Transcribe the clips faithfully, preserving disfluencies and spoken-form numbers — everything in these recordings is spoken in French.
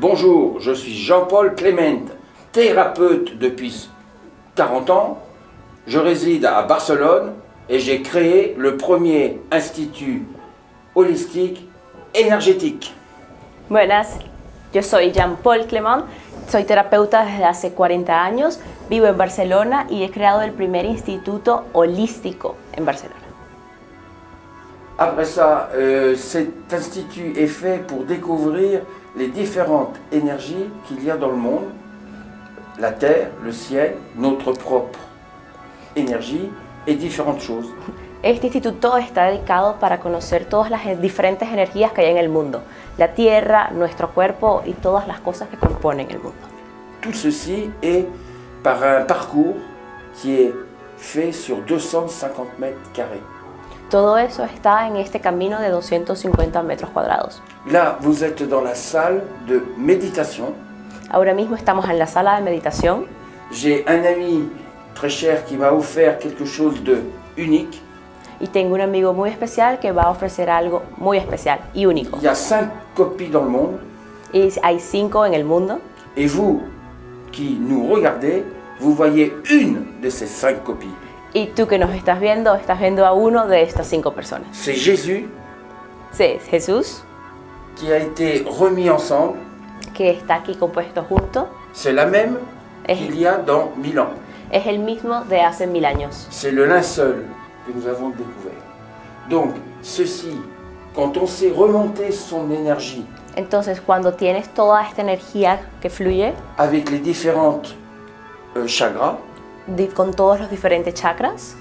Bonjour, je suis Jean-Paul Clément, thérapeute depuis quarante ans. Je réside à Barcelone et j'ai créé le premier institut holistique énergétique. Buenas, yo soy Jean-Paul Clément, soy terapeuta desde hace cuarenta años, vivo en Barcelona y he creado el primer instituto holístico en Barcelona. Après ça, euh, cet institut est fait pour découvrir les différentes énergies qu'il y a dans le monde, la terre, le ciel, notre propre énergie et différentes choses. Este instituto está dedicado para conocer todas las diferentes energías que hay en el mundo, la tierra, nuestro cuerpo y todas las cosas que componen el mundo. Tout ceci est par un parcours qui est fait sur deux cent cinquante mètres carrés. Todo eso está en este camino de doscientos cincuenta metros cuadrados. Là, vous êtes dans la salle de méditation. Ahora mismo estamos en la sala de meditación. J'ai un ami très cher qui m'a offert quelque chose de unique. Y tengo un amigo muy especial que va a ofrecer algo muy especial y único. Il y a cinq copies dans le monde. Y hay cinco en el mundo. Et vous, qui nous regardez, vous voyez une de ces cinq copies. Y tú que nos estás viendo, estás viendo a uno de estas cinco personas. C'est Jésus. Sí, es Jesús. Qui a été remis ensemble. Que está aquí compuesto junto. C'est la même Es, qu'il y a dans mille ans. es el mismo de hace mil años. C'est le linceul que nous avons découvert. Donc, ceci, quand on sait remonter son énergie Entonces, cuando tienes toda esta energía que fluye, avec les différentes euh, chakras, di- con todos los diferentes chakras,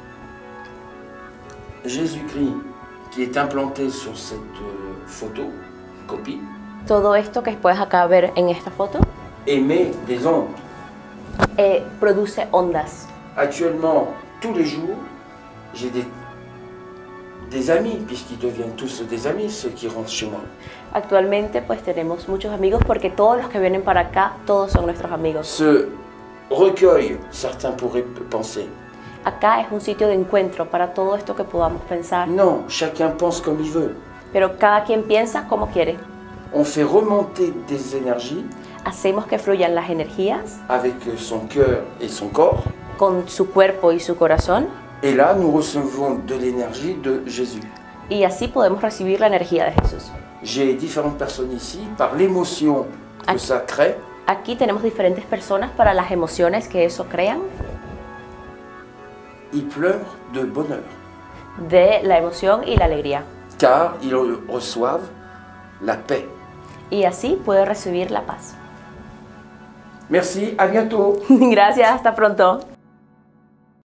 Jésus-Christ qui est implanté sur cette euh, photo, copie, todo esto que puedes acá ver en esta foto, émet des ondes. eh, produce ondas. Actuellement, tous les jours, j'ai des, des amis, puisqu'ils deviennent tous des amis, ceux qui rentrent chez moi. Actualmente pues tenemos muchos amigos porque todos los que vienen para acá, todos son nuestros amigos. Ce recueil, certains pourraient penser. Acá es un sitio de encuentro para todo esto que podamos pensar, Non, chacun pense comme il veut. pero cada quien piensa como quiere. On fait remonter des énergies Hacemos que fluyan las energías avec son cœur et son corps. con su cuerpo y su corazón Et là, nous recevons de l'énergie de Jésus. y así podemos recibir la energía de Jesús. J'ai différentes personnes ici, par l'émotion que Ah. ça crée, Aquí tenemos diferentes personas para las emociones que eso crean, ils pleurent de bonheur, de la emoción y la alegría. car ils reçoivent la paix. Y así puede recibir la paz. Merci, à bientôt. Gracias, hasta pronto.